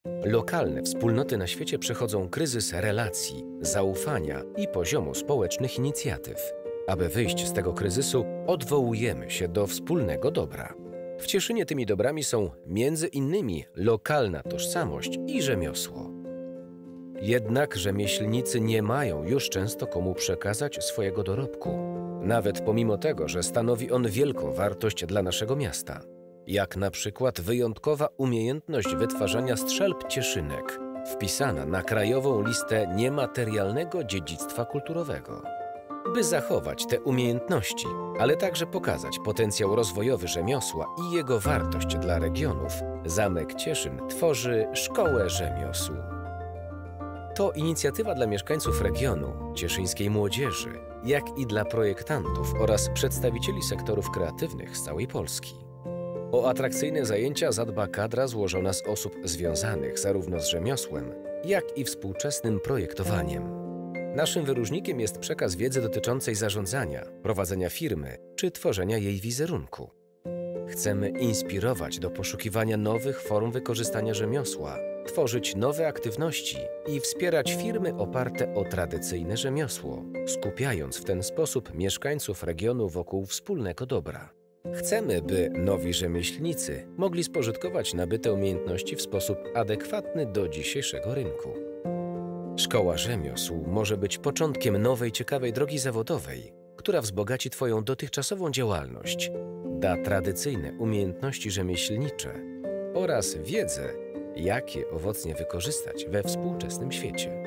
Lokalne wspólnoty na świecie przechodzą kryzys relacji, zaufania i poziomu społecznych inicjatyw. Aby wyjść z tego kryzysu, odwołujemy się do wspólnego dobra. W Cieszynie tymi dobrami są między innymi lokalna tożsamość i rzemiosło. Jednak rzemieślnicy nie mają już często komu przekazać swojego dorobku, nawet pomimo tego, że stanowi on wielką wartość dla naszego miasta. Jak na przykład wyjątkowa umiejętność wytwarzania strzelb cieszynek, wpisana na krajową listę niematerialnego dziedzictwa kulturowego. By zachować te umiejętności, ale także pokazać potencjał rozwojowy rzemiosła i jego wartość dla regionów, Zamek Cieszyn tworzy Szkołę Rzemiosł. To inicjatywa dla mieszkańców regionu, cieszyńskiej młodzieży, jak i dla projektantów oraz przedstawicieli sektorów kreatywnych z całej Polski. O atrakcyjne zajęcia zadba kadra złożona z osób związanych zarówno z rzemiosłem, jak i współczesnym projektowaniem. Naszym wyróżnikiem jest przekaz wiedzy dotyczącej zarządzania, prowadzenia firmy czy tworzenia jej wizerunku. Chcemy inspirować do poszukiwania nowych form wykorzystania rzemiosła, tworzyć nowe aktywności i wspierać firmy oparte o tradycyjne rzemiosło, skupiając w ten sposób mieszkańców regionu wokół wspólnego dobra. Chcemy, by nowi rzemieślnicy mogli spożytkować nabyte umiejętności w sposób adekwatny do dzisiejszego rynku. Szkoła Rzemiosł może być początkiem nowej, ciekawej drogi zawodowej, która wzbogaci Twoją dotychczasową działalność, da tradycyjne umiejętności rzemieślnicze oraz wiedzę, jak je owocnie wykorzystać we współczesnym świecie.